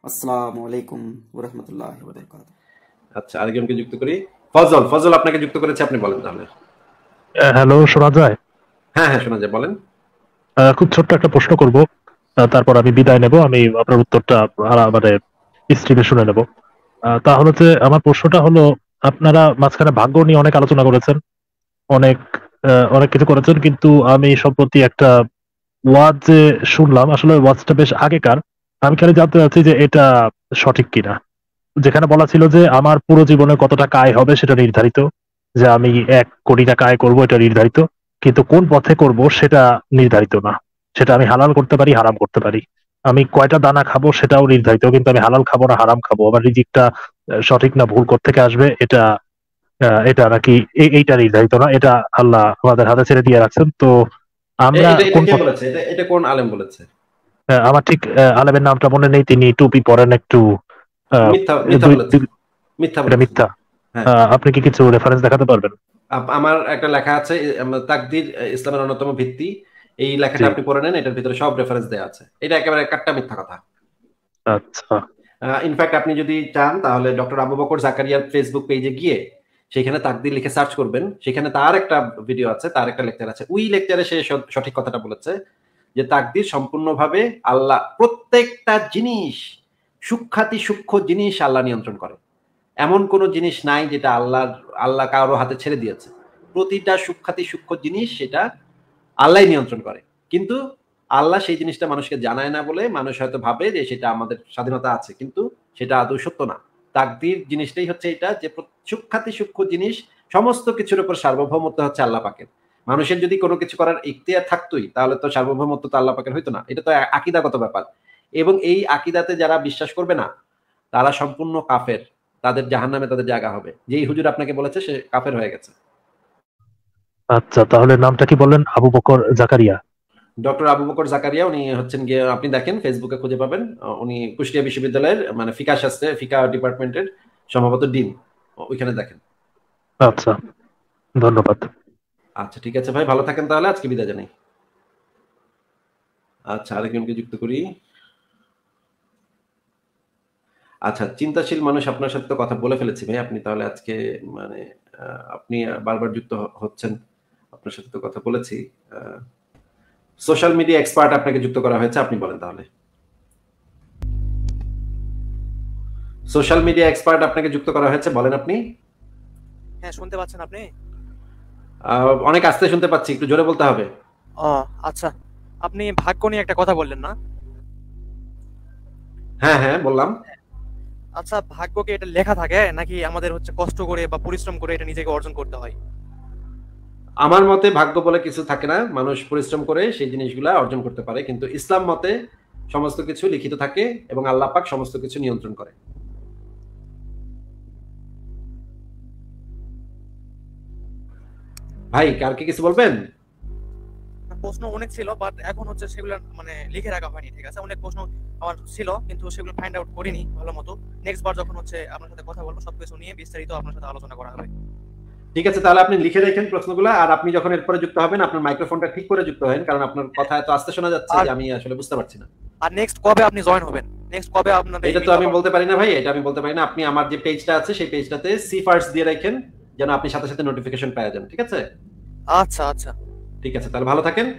আসসালামু আলাইকুম ওয়া রাহমাতুল্লাহি ওয়া বারাকাতুহু। আচ্ছা, আরেকজনকে যুক্ত করি। ফজল, ফজল আপনাকে যুক্ত করেছে, আপনি বলেন তাহলে। হ্যালো, শোনা যায়? হ্যাঁ, হ্যাঁ, শোনা যায়, বলেন। খুব ছোট্ট একটা প্রশ্ন করব, তারপর আমি বিদায় নেব। আমি আপনার উত্তরটা মানে স্ট্রিমে শুনে নেব। তাহলে যে আমার প্রশ্নটা হলো, আপনারা মাঝখানে ভাগ্য নিয়ে অনেক আলোচনা করেছেন, অনেক অনেক কিছু করেছেন, কিন্তু আমি সম্প্রতি একটা ওয়াজ যে শুনলাম, আসলে ওয়াজটা বেশ আগেকার। আমি খালি জানতে চাচ্ছি যে এটা সঠিক কিনা। যেখানে বলা ছিল যে আমার পুরো জীবনে কত টাকা আয় হবে সেটা নির্ধারিত, যে আমি 1 কোটি টাকা আয় করবো এটা নির্ধারিত, কিন্তু কোন পথে করব সেটা নির্ধারিত না। সেটা আমি হালাল করতে পারি, হারাম করতে পারি। আমি কয়টা দানা খাবো সেটাও নির্ধারিত, কিন্তু আমি হালাল খাবো না হারাম খাবো। আমার রিজিকটা সঠিক না ভুল কোত্থেকে আসবে এটা এটা নাকি এইটা নির্ধারিত না। এটা আল্লাহ আমাদের হাতে ছেড়ে দিয়ে রাখছেন। তো আমরা এটা এটা কোন কে পথ? বলেছে? এটা কোন আলেম বলেছে? আমার ঠিক আলেমের নামটা মনে নেই। তিনি টুপি পরেন একটু। আহ, মিথ্যা মিথ্যা দুই বলেছে, দুই- মিথ্যা এটা বলেছে। মিথ্যা। হ্যাঁ, আপনি কি কিছু রেফারেন্স দেখাতে পারবেন? আমার একটা লেখা আছে, তাকদির ইসলামের অন্যতম ভিত্তি। এই লেখাটা জি। আপনি পড়ে নেন, এটার ভিতরে সব রেফারেন্স দেওয়া আছে। এটা একেবারে কাট্টা মিথ্যা কথা। আচ্ছা। ইনফ্যাক্ট আপনি যদি চান তাহলে ডক্টর আবু বকর জাকারিয়ার ফেসবুক পেজে গিয়ে সেখানে তাকদির লিখে সার্চ করবেন, সেখানে তার একটা ভিডিও আছে, তার একটা লেকচার আছে। ওই লেকচারে সে সঠিক কথাটা বলেছে যে তাকদির সম্পূর্ণভাবে আল্লাহ, প্রত্যেকটা জিনিস, সূক্ষ্মাতি সূক্ষ্ম জিনিস আল্লাহ নিয়ন্ত্রণ করে। এমন কোন জিনিস নাই যেটা আল্লাহ কারো হাতে ছেড়ে দিয়েছে। প্রতিটা সূক্ষ্মাতি সূক্ষ্ম জিনিস সেটা আল্লাহ নিয়ন্ত্রণ করে। কিন্তু আল্লাহ সেই জিনিসটা মানুষকে জানায় না বলে মানুষ হয়তো ভাবে যে সেটা আমাদের স্বাধীনতা আছে, কিন্তু সেটা আদৌ সত্য না। তাকদীর জিনিসটাই হচ্ছে এটা, যে সূক্ষ্মাতি সূক্ষ্ম জিনিস, সমস্ত কিছুর উপর সার্বভৌমত্ব হচ্ছে আল্লাহ পাকের। মানুষের যদি কোনো কিছু করার ইখতিয়ার থাকতোই তাহলে তো সার্বভৌমত্ব তো আল্লাহ পাকের হইতো না। এটা তো আকীদাগত ব্যাপার। এবং এই আকীদাতে যারা বিশ্বাস করবে না তারা সম্পূর্ণ কাফের। তাদের জাহান্নামে তাদের জায়গা হবে। যেই হুজুর আপনাকে বলেছে সে কাফের হয়ে গেছে। আচ্ছা, তাহলে নামটা কি বললেন? আবু বকর জাকারিয়া? ডক্টর আবু বকর জাকারিয়া, উনি হচ্ছেন গিয়ে, আপনি দেখেন ফেসবুকে খুঁজে পাবেন। উনি কুষ্টিয়া বিশ্ববিদ্যালয়ের মানে ফিকা শাস্ত্রে, ফিকা ডিপার্টমেন্টের সম্ভবত ডিন। ওইখানে দেখেন। আচ্ছা, ধন্যবাদ। আচ্ছা, ঠিক আছে ভাই, ভালো থাকেন তাহলে, আজকে বিদায় জানাই। আচ্ছা, আরেকজনকে যুক্ত করি। আচ্ছা, চিন্তাশীল মানুষ, আপনার সাথে তো কথা বলে ফেলেছি ভাই। আপনি তাহলে আজকে মানে আপনি বারবার যুক্ত হচ্ছেন, আপনার সাথে তো কথা বলেছি। সোশ্যাল মিডিয়া এক্সপার্ট আপনাকে যুক্ত করা হয়েছে, আপনি বলেন তাহলে। সোশ্যাল মিডিয়া এক্সপার্ট আপনাকে যুক্ত করা হয়েছে, বলেন আপনি। হ্যাঁ, শুনতে পাচ্ছেন আপনি? অনেক আস্তে শুনতে পাচ্ছি, একটু জোরে বলতে হবে। ও আচ্ছা, আপনি ভাগ্য নিয়ে একটা কথা বললেন না? হ্যাঁ, হ্যাঁ, বললাম। আচ্ছা, ভাগ্যকে এটা লেখা থাকে নাকি আমাদের হচ্ছে কষ্ট করে বা পরিশ্রম করে এটা নিজেকে অর্জন করতে হয়? আমার মতে ভাগ্য বলে কিছু থাকে না, মানুষ পরিশ্রম করে সেই জিনিসগুলা অর্জন করতে পারে। কিন্তু ইসলাম মতে সমস্ত কিছু লিখিত থাকে এবং আল্লাহ পাক সমস্ত কিছু নিয়ন্ত্রণ করে। ভাই, কার কি কিছু বলবেন? প্রশ্ন অনেক ছিল, বাট এখন হচ্ছে সেগুলো মানে লিখে রাখা হয়নি। ঠিক আছে, অনেক প্রশ্ন আমার ছিল কিন্তু সেগুলো ফাইন্ড আউট করিনি ভালো মতো। নেক্সট বার যখন হচ্ছে আপনার সাথে কথা বলবো সবকিছু নিয়ে বিস্তারিত আপনার সাথে আলোচনা করা হবে। ঠিক আছে, তাহলে আপনি লিখে রাখেন প্রশ্নগুলো, আর আপনি যখন এরপরে যুক্ত হবেন আপনার মাইক্রোফোনটা ঠিক করে যুক্ত হবেন, কারণ আপনার কথা এত আস্তে শোনা যাচ্ছে যে আমি আসলে বুঝতে পারছি না। আর নেক্সট কবে আপনি জয়েন হবেন? নেক্সট কবে আপনাদের এটা তো আমি বলতে পারি না ভাই, এটা আমি বলতে পারি না। আপনি আমার যে পেজটা আছে সেই পেজটাতে সি ফার্স্ট দিয়ে রাখেন, যেন আপনি সাথে সাথে নোটিফিকেশন পেয়ে যান। ঠিক আছে? আচ্ছা আচ্ছা, ঠিক আছে, তাহলে ভালো থাকেন।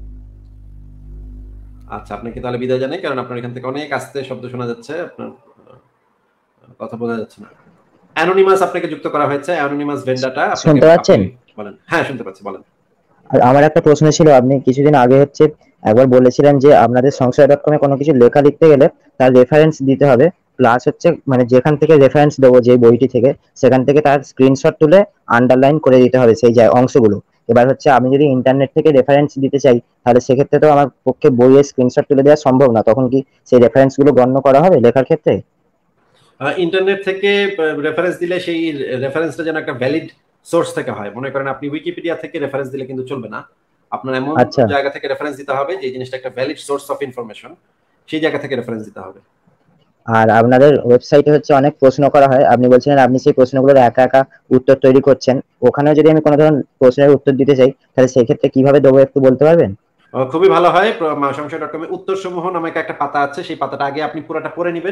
আচ্ছা, আপনাকে তাহলে বিদায় জানাই, কারণ আপনার এখান থেকে অনেক আস্তে শব্দ শোনা যাচ্ছে, আপনার কথা বোঝা যাচ্ছে না। অ্যানোনিমাস আপনাকে যুক্ত করা হয়েছে, অ্যানোনিমাস ভেন্ডাটা শুনতে পাচ্ছেন? বলেন। হ্যাঁ, শুনতে পাচ্ছি, বলেন। আর আমার একটা প্রশ্ন ছিল, আপনি কিছুদিন আগে একবার বলেছিলেন যে আপনাদের সংশয়.com কোনো কিছু লেখা লিখতে গেলে তার রেফারেন্স দিতে হবে, প্লাস মানে যেখান থেকে রেফারেন্স দেবো যে বইটি থেকে, সেখান থেকে তার স্ক্রিনশট তুলে আন্ডারলাইন করে দিতে হবে সেই অংশগুলো। এবার আমি যদি ইন্টারনেট থেকে রেফারেন্স দিতে চাই, তাহলে সেক্ষেত্রে তো আমার পক্ষে বইয়ের স্ক্রিনশট তুলে দেওয়া সম্ভব না। তখন কি সেই রেফারেন্স গুলো গণ্য করা হবে লেখার ক্ষেত্রে? ইন্টারনেট থেকে রেফারেন্স দিলে সেই রেফারেন্সটা যেন একটা ভ্যালিড সোর্স থেকে হয়। মনে করেন আপনি উইকিপিডিয়া থেকে রেফারেন্স দিলে কিন্তু চলবে না। আপনার এমন জায়গা থেকে রেফারেন্স দিতে হবে যে জিনিসটা একটা ভ্যালিড সোর্স অফ ইনফরমেশন, সেই জায়গা থেকে রেফারেন্স দিতে হবে। আর আপনাদের ওয়েবসাইটে অনেক প্রশ্ন করা হয়, আপনি বলছিলেন আপনি সেই প্রশ্নগুলোর একা একা উত্তর তৈরি করছেন। ওখানেও যদি আমি কোনো ধরনের প্রশ্নের উত্তর দিতে চাই, তাহলে সেই ক্ষেত্রে কিভাবে দেবো একটু বলতে পারবেন? খুবই ভালো হয়। সংশয়.com এ উত্তর সমূহ নামে একটা পাতা আছে, সেই পাতাটা আগে আপনি পুরোটা পড়ে নেবেন,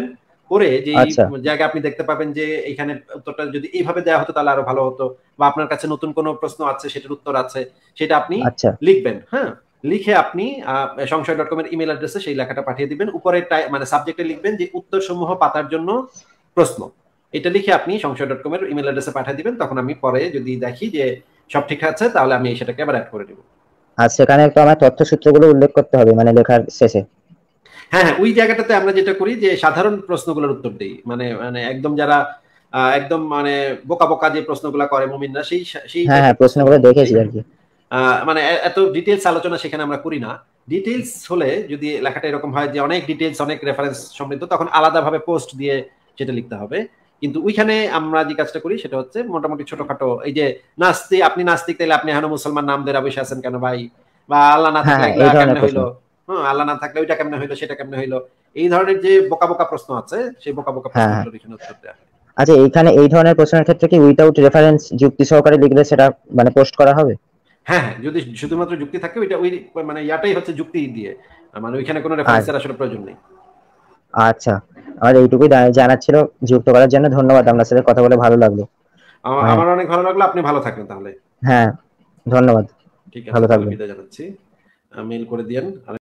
করে যে আচ্ছা। জায়গায় আপনি দেখতে পাবেন যে এখানে উত্তরটা যদি এইভাবে দেওয়া হতো তাহলে আরো ভালো হতো, বা আপনার কাছে নতুন কোনো প্রশ্ন আছে সেটার উত্তর আছে, সেটা আপনি আচ্ছা লিখবেন। হ্যাঁ, লিখে আপনি সংশয়.com এর ইমেল অ্যাড্রেসে সেই লেখাটা পাঠিয়ে দিবেন। উপরে মানে সাবজেক্টে লিখবেন যে উত্তর সমূহ পাতার জন্য প্রশ্ন। এটা লিখে আপনি সংশয়.com এর ইমেল অ্যাড্রেসে পাঠিয়ে দিবেন। তখন আমি পরে যদি দেখি যে সব ঠিক আছে তাহলে আমি সেটাকে আবার অ্যাড করে দিব। আর সেখানে তো আমার তথ্যসূত্রগুলো উল্লেখ করতে হবে মানে লেখার শেষে। হ্যাঁ হ্যাঁ, ওই জায়গাটাতে আমরা যেটা করি যে সাধারণ প্রশ্নগুলোর উত্তর দেই, মানে মানে একদম যারা একদম মানে বোকা বোকা যে প্রশ্নগুলো করে মুমিনরা, সেই সেই হ্যাঁ হ্যাঁ, প্রশ্নগুলো দেখেছি আর কি। মানে এত ডিটেইলস আলোচনা সেখানে আমরা করি না। ডিটেইলস হলে যদি লেখাটা এরকম হয় যে অনেক ডিটেইলস, অনেক রেফারেন্স সমৃদ্ধ, তখন আলাদাভাবে পোস্ট দিয়ে সেটা লিখতে হবে। কিন্তু ওইখানে আমরা যে কাজটা করি সেটা হচ্ছে মোটামুটি ছোটখাটো, এই যে নাস্তিক, আপনি নাস্তিক তাইলে আপনি এখনো মুসলমান নাম ধরে বসে আছেন কেন ভাই, বা আল্লাহ না থাকলে হ্যাঁ, এগুলা এই ধরনের কেমনে প্রশ্ন। হইলো, হ্যাঁ আল্লাহ না থাকলে ওইটা কেমনে হইলো, সেটা কেমনে হইলো, এই ধরনের যে বোকা বোকা প্রশ্ন আছে সেই বোকা বোকা হ্যাঁ প্রশ্নগুলোর এখানে উত্তর দেওয়া হয়। আচ্ছা, এইখানে এই ধরনের প্রশ্নের ক্ষেত্রে কি উইথাউট রেফারেন্স যুক্তি সহকারে লিখলে সেটা মানে পোস্ট করা হবে? হ্যাঁ হ্যাঁ, যদি শুধুমাত্র যুক্তি থাকে ওইটা ওই মানে ইয়াটাই হচ্ছে যুক্তি দিয়ে, মানে ওইখানে কোনো রেফারেন্সের আসলে প্রয়োজন নেই। আচ্ছা, আমার এইটুকুই জানার ছিল। যুক্ত করার জন্য ধন্যবাদ, আপনার সাথে কথা বলে ভালো লাগলো। আমার অনেক ভালো লাগলো, আপনি ভালো থাকবেন তাহলে। হ্যাঁ, ধন্যবাদ, ঠিক আছে, ভালো তাহলে থাকবেন। বিদায় জানাচ্ছি। মেইল করে দিয়েন।